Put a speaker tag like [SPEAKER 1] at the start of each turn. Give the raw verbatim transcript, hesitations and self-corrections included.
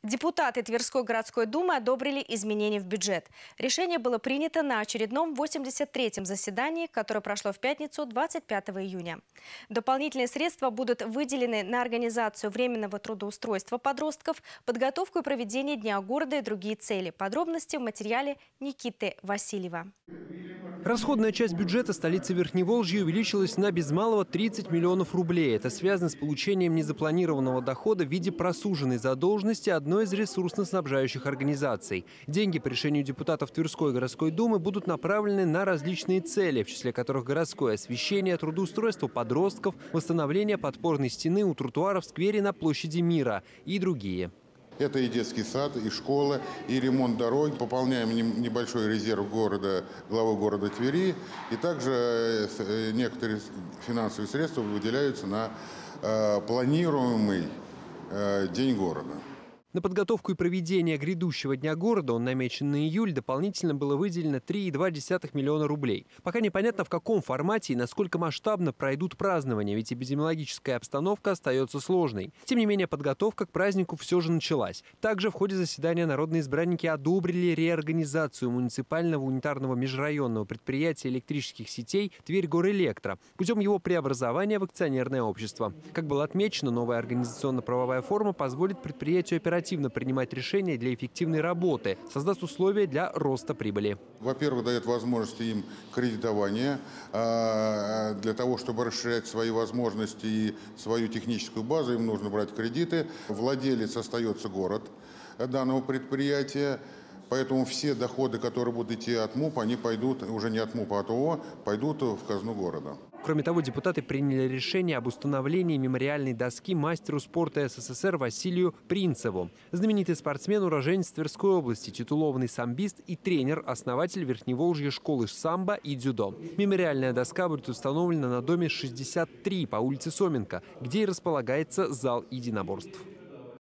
[SPEAKER 1] Депутаты Тверской городской думы одобрили изменения в бюджет. Решение было принято на очередном восемьдесят третьем заседании, которое прошло в пятницу двадцать пятого июня. Дополнительные средства будут выделены на организацию временного трудоустройства подростков, подготовку и проведение Дня города и другие цели. Подробности в материале Никиты Васильева.
[SPEAKER 2] Расходная часть бюджета столицы Верхневолжья увеличилась на без малого тридцать миллионов рублей. Это связано с получением незапланированного дохода в виде просуженной задолженности одной из ресурсно-снабжающих организаций. Деньги по решению депутатов Тверской городской думы будут направлены на различные цели, в числе которых городское освещение, трудоустройство подростков, восстановление подпорной стены у тротуара в сквере на площади Мира и другие.
[SPEAKER 3] Это и детский сад, и школа, и ремонт дорог. Пополняем небольшой резерв города, главы города Твери. И также некоторые финансовые средства выделяются на планируемый День города.
[SPEAKER 2] На подготовку и проведение грядущего Дня города, он намечен на июль, дополнительно было выделено три и две десятых миллиона рублей. Пока непонятно, в каком формате и насколько масштабно пройдут празднования, ведь эпидемиологическая обстановка остается сложной. Тем не менее, подготовка к празднику все же началась. Также в ходе заседания народные избранники одобрили реорганизацию муниципального унитарного межрайонного предприятия электрических сетей «Тверь-Горэлектро» путем его преобразования в акционерное общество. Как было отмечено, новая организационно-правовая форма позволит предприятию оперативно принимать решения для эффективной работы, создаст условия для роста прибыли.
[SPEAKER 3] Во-первых, дает возможность им кредитования для того, чтобы расширять свои возможности и свою техническую базу, им нужно брать кредиты. Владелец остается город данного предприятия, поэтому все доходы, которые будут идти от МУП, они пойдут, уже не от МУП, а от ООО, пойдут в казну города.
[SPEAKER 2] Кроме того, депутаты приняли решение об установлении мемориальной доски мастеру спорта СССР Василию Принцеву. Знаменитый спортсмен, уроженец Тверской области, титулованный самбист и тренер, основатель Верхневолжья школы самбо и дзюдо. Мемориальная доска будет установлена на доме шестьдесят три по улице Соменко, где и располагается зал единоборств.